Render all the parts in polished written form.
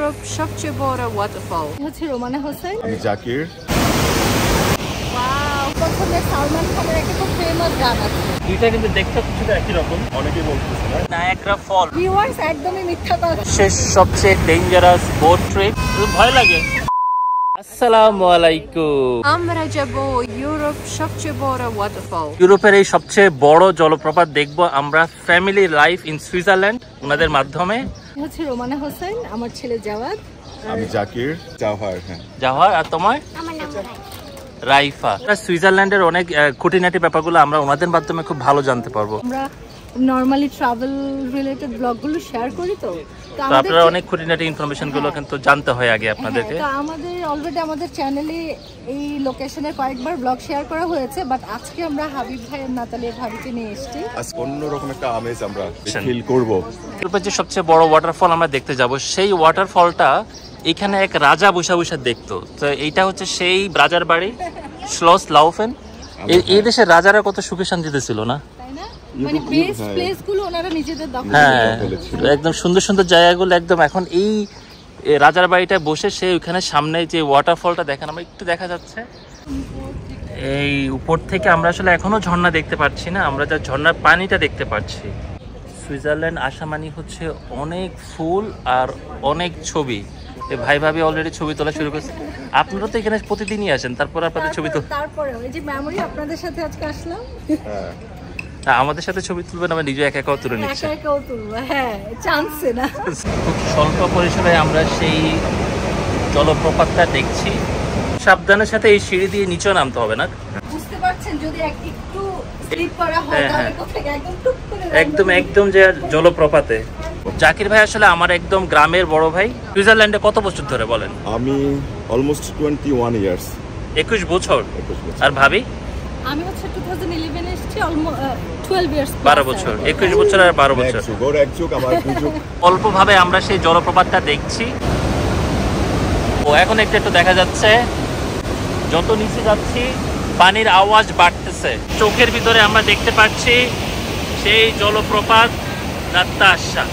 Europe সবচেয়ে বড় waterfall হচ্ছে রোমানা হোসেন। আমি জাকির। ওয়াও, প্রথমে সালমান খানের একটা খুব ফেমাস গান আছে। দুইটা কিন্তু দেখতে কিছুটা একই রকম, অনেকেই বলতেছে না। নায়াগ্রা ফল ভিউয়ার্স একদমই মিথ্যা কথা। শেষ সবচেয়ে ডেঞ্জারাস বোট ট্রিপ, ভয় লাগে। আসসালামু আলাইকুম। আমরা যাব ইউরোপ সবচেয়ে বড় ওয়াটারফল। ইউরোপের এই সবচেয়ে বড় জলপ্রপাত দেখব আমরা ফ্যামিলি লাইফ ইন সুইজারল্যান্ড ওনাদের মাধ্যমে। হচ্ছে রোমানা হোসেন, আমার ছেলে জাওয়াদ। আমি জাকির। জাওহার। হ্যাঁ, জাওহার। আর তোমার? আমার নাম রাইফা। সুইজারল্যান্ডের অনেক খুঁটিনাটি ব্যাপারগুলো আমরা ওনাদের মাধ্যমে খুব ভালো জানতে পারবো। আমরা নরমালি ট্রাভেল রিলেটেড ব্লগগুলো শেয়ার করি, তো আপনারা অনেক খুঁটিনাটি ইনফরমেশন গুলো কিন্তু জানতে হয় আগে আপনাদেরকে। তো আমাদের অলরেডি আমাদের চ্যানেলে এই লোকেশনের কয়েকবার ব্লগ শেয়ার করা হয়েছে, বাট আজকে আমরা হাবিব ভাই আর নাতালিয়া ভাবিকে নিয়ে এসেছি। আজকে অন্যরকম একটা আমেজ আমরা ফিল করব। ইউরোপের যে সবচেয়ে বড় ওয়াটারফল আমরা দেখতে যাব, সেই ওয়াটারফলটা এখানে এক রাজা বসে বসে দেখতো। তো এইটা হচ্ছে সেই রাজার বাড়ি শ্লস লাউফেন। এই দেশের রাজারা কত সুখে শান্তিতে ছিল না? মানে বেস্ট প্লেসগুলো ওনারা নিজেদের দখলে হ্যাঁ, একদম সুন্দর সুন্দর জায়গাগুলো একদম। এখন এই রাজার বাড়িটা বসে সে ওখানে সামনে যে ওয়াটারফলটা দেখেন, আমরা একটু দেখা যাচ্ছে এই উপর থেকে। আমরা আসলে এখনো ঝর্ণা দেখতে পাচ্ছি না, আমরা যা ঝর্ণার পানিটা দেখতে পাচ্ছি। সুইজারল্যান্ড আসা মানে হচ্ছে অনেক ফুল আর অনেক ছবি। ভাই ভাবি অলরেডি ছবি তোলা শুরু করছে। আপনারা তো এখানে প্রতিদিনই আসেন, তারপর আপনাদের ছবি তো তারপরে ওই যে মেমোরি আপনাদের সাথে আজকে আসলাম। আমাদের সাথে ছবি তুলবেন, আমরা নিজে একা একাও তুলে নিচ্ছি। একা একাও তুলবো, হ্যাঁ, চান্সে না। খুব স্বল্প পরিসরে আমরা সেই জলপ্রপাতটা দেখছি। সাবধানের সাথে এই সিঁড়ি দিয়ে নিচে নামতে হবে না, বুঝতে পারছেন? যদি একটু স্লিপ করা হয় তাহলে কোথায় একদম টুপ করে একদম যে জলপ্রপাতে। জাকির ভাই আসলে আমার একদম গ্রামের বড় ভাই। সুইজারল্যান্ডে কত বছর ধরে বলেন? আমি অলমোস্ট 21 ইয়ার্স। 21 বছর। আর ভাবি? আমি হচ্ছে 2011 এসেছি, অলমোস্ট 12 ইয়ার্স। 12 বছর। 21 বছর আর 12 বছর। অল্প ভাবে আমরা সেই জলপ্রপাতটা দেখছি। ও এখন একটু দেখা যাচ্ছে, যত নিচে যাচ্ছি পানির আওয়াজ বাড়তেছে। চোখের ভিতরে আমরা দেখতে পাচ্ছি সেই জলপ্রপাত নাতাশা।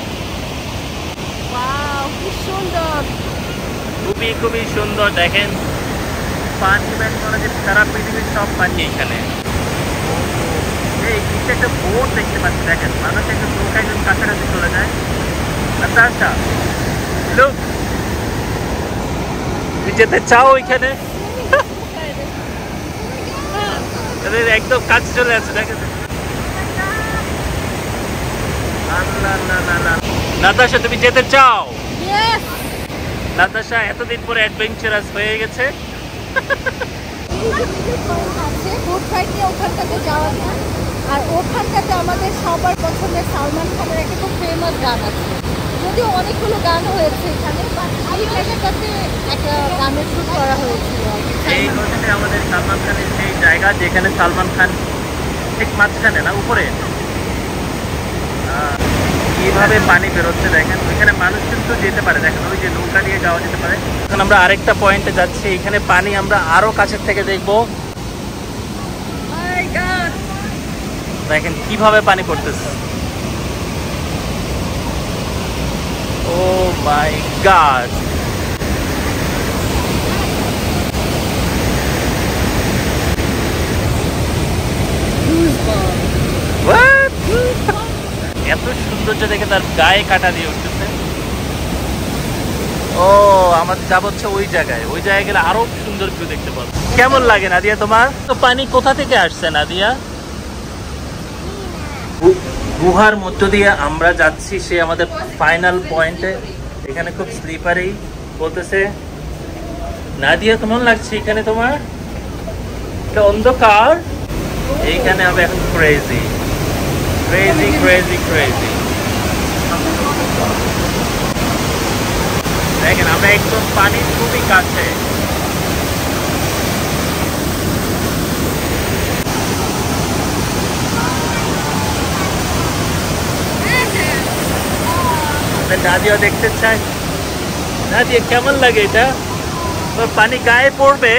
ওয়াও, কি সুন্দর, খুবই সুন্দর। দেখেন পানি ব্যান করা, যে সারা পৃথিবীর সব পানি এখানে। এই একটা বোট দেখতে পাচ্ছি, দেখেন মানুষ একটা লোক একদম কাছাকাছি চলে যায়। নাতাশা, লুক, তুমি যেতে চাও ওইখানে? একদম কাছে চলে আসছে, দেখেন। নাতাশা, তুমি যেতে চাও? নাতাশা এতদিন পরে অ্যাডভেঞ্চারাস হয়ে গেছে। ওখানটাতে যাওয়া যায়। আর ওখানটাতে আমাদের সবার পছন্দের সালমান খানের একটা খুব ফেমাস গান আছে, যদিও অনেকগুলো গান হয়েছে এখানে, এই জায়গাটাতে একটা গানের শুট করা হয়েছিল। এই হচ্ছে আমাদের সালমান খানের সেই জায়গা, যেখানে সালমান খান ঠিক মাঝখানে না, উপরে কিভাবে পানি বেরোচ্ছে দেখেন। ওইখানে মানুষ কিন্তু যেতে পারে, দেখেন ওই যে নৌকা দিয়ে যাওয়া যেতে পারে। এখন আমরা আরেকটা পয়েন্টে যাচ্ছি, এখানে পানি আমরা আরো কাছের থেকে দেখবো। দেখেন কিভাবে পানি পড়তেছে। ও মাই গড, এত সৌন্দর্য দেখে তার গায়ে কাটা দিয়ে উঠতেছে। ও আমাদের যাব হচ্ছে ওই জায়গায়, ওই জায়গায় গেলে আরো সুন্দর ভিউ দেখতে পাবো। কেমন লাগে নাদিয়া তোমার? তো পানি কোথা থেকে আসছে নাদিয়া? গুহার মধ্য দিয়ে আমরা যাচ্ছি সে আমাদের ফাইনাল পয়েন্টে। এখানে খুব স্লিপারি বলতেছে। নাদিয়া কেমন লাগছে এখানে তোমার? এটা অন্ধকার, এইখানে হবে এখন ক্রেজি ক্রেজি ক্রেজি ক্রেজি। দেখেন আমরা একদম পানির খুবই কাছে। নাদিয়া দেখতে চাই। নাদিয়া কেমন লাগে এটা? পানি গায়ে পড়বে।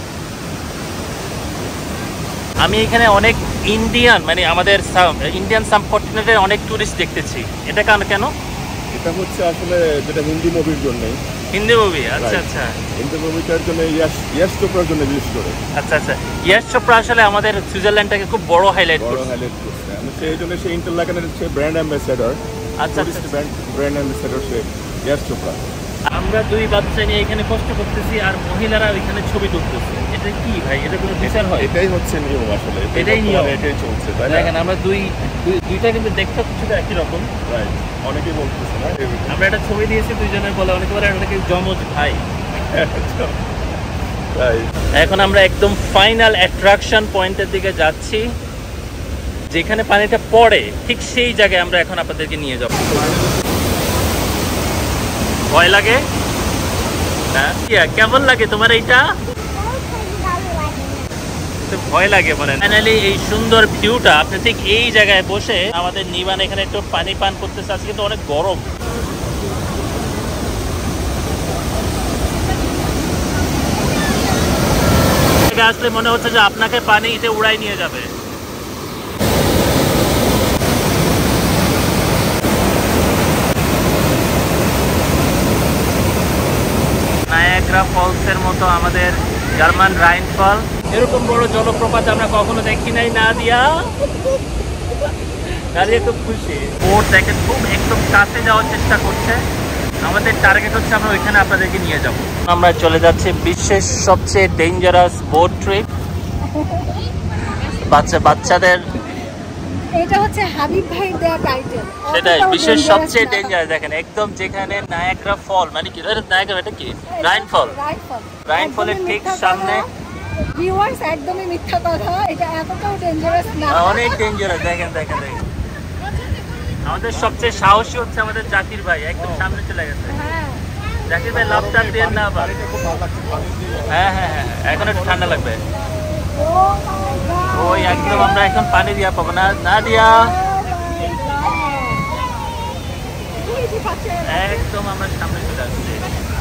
আমি এখানে অনেক ইন্ডিয়ান, মানে আমাদের ইন্ডিয়ান সাবকন্টিনেন্টের অনেক টুরিস্ট দেখতেছি। এটা কেন? এটা হচ্ছে আসলে যেটা হিন্দি মুভির জন্য। হিন্দি মুভি, আচ্ছা আচ্ছা। হিন্দি মুভিটার জন্য ইয়াশ চোপড়ার জন্য বিশেষ করে। আচ্ছা আচ্ছা, ইয়াশ চোপড়া আসলে আমাদের সুইজারল্যান্ডটাকে খুব বড় হাইলাইট করছে। সেই জন্য সেই ইন্টারল্যাকেনের সে ব্র্যান্ড অ্যাম্বাসেডর। আচ্ছা, ব্র্যান্ড অ্যাম্বাসেডর সে ইয়াশ চোপড়া। আমরা দুই বাচ্চা নিয়ে এখানে কষ্ট করতেছি আর মহিলারা ওইখানে ছবি তুলতেছে। এটা কি ভাই, এটা কোনো বিচার হয়? এটাই হচ্ছে নিয়ম আসলে, এটাই নিয়ম, এটাই চলছে, তাই না? দেখেন আমরা দুইটা কিন্তু দেখতে কিছুটা একই রকম। রাইট, অনেকেই বলতেছে না। আমরা একটা ছবি দিয়েছি দুইজনের, বলে অনেকে বলে এটাকে যমজ ভাই। এখন আমরা একদম ফাইনাল অ্যাট্রাকশন পয়েন্টের দিকে যাচ্ছি, যেখানে পানিটা পড়ে ঠিক সেই জায়গায় আমরা এখন আপনাদেরকে নিয়ে যাব। ভয় লাগে না? কেমন লাগে তোমার এইটা? ভয় লাগে বলেন। ফাইনালি এই সুন্দর ভিউটা আপনি ঠিক এই জায়গায় বসে, আমাদের নিবান এখানে একটু পানি পান করতেছে। আজকে কিন্তু অনেক গরম। আসলে মনে হচ্ছে যে আপনাকে পানিতে উড়াই নিয়ে যাবে। নায়াগ্রা ফলসের মতো আমাদের জার্মান রাইন ফল, এরকম বড় জলপ্রপাত আমরা কখনো দেখি নাই। নাদিয়া খুব খুশি। বোট দেখেন খুব একদম কাছে যাওয়ার চেষ্টা করছে। আমাদের টার্গেট হচ্ছে আমরা ওইখানে আপনাদেরকে নিয়ে যাব। আমরা চলে যাচ্ছি বিশ্বের সবচেয়ে ডেঞ্জারাস বোট ট্রিপ। বাচ্চাদের এটা হচ্ছে হাবিব ভাইয়ের দেয়া টাইটেল। সেটাই, বিশ্বের সবচেয়ে ডেঞ্জারাস। দেখেন একদম যেখানে নায়াগ্রা ফল, মানে কি নায়াগ্রা, এটা কি রাইন ফল, রাইন ফলের ঠিক সামনে। ভিউয়ার্স, একদমই মিথ্যা কথা, এটা এতটাও ডেঞ্জারাস না, অনেক ডেঞ্জারাস। দেখেন দেখেন দেখেন, আমাদের সবচেয়ে সাহসী হচ্ছে আমাদের জাকির ভাই, একদম সামনে চলে গেছে। জাকির ভাই লাভ টান দিয়ে না আবার। হ্যাঁ হ্যাঁ হ্যাঁ, এখন একটু ঠান্ডা লাগবে। ওই একদম আমরা এখন পানি দিয়া পাবো না। নাদিয়া একদম আমরা সামনে চলে আসছি।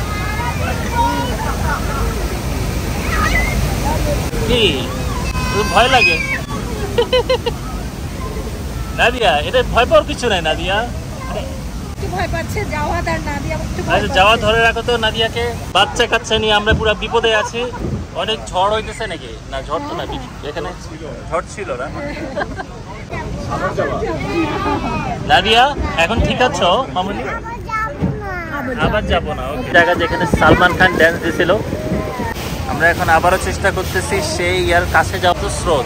কি ভয় লাগে? নাদিয়া, এটা ভয় পাওয়ার কিছু নাই। নাদিয়া যাওয়া ধরে রাখো তো নাদিয়াকে। বাচ্চা কাচ্চা নিয়ে আমরা পুরো বিপদে আছি। অনেক ঝড় হইতেছে নাকি? না, ঝড় তো না, এখানে ঝড় ছিল না। নাদিয়া এখন ঠিক আছো মামুনি? আবার যাবো না। জায়গা যেখানে সালমান খান ড্যান্স দিয়েছিল, আমরা এখন আবারও চেষ্টা করতেছি সেই ইয়ার কাছে যাওয়ার স্রোত।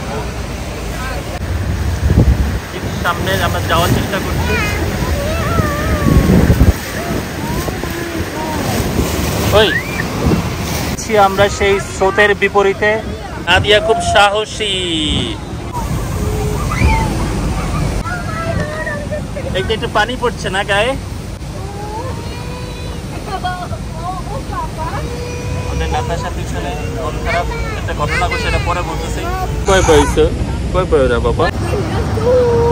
ঠিক সামনে আমরা যাওয়ার চেষ্টা করছি। ওই আমরা সেই স্রোতের বিপরীতে। নাদিয়া খুব সাহসী। একটু পানি পড়ছে না গায়ে? আমাদের নাতাশা পিছনে মন খারাপ একটা ঘটনা ঘটছে, এটা পরে বলতেছি। কই পাইছো? কই পাই না বাবা?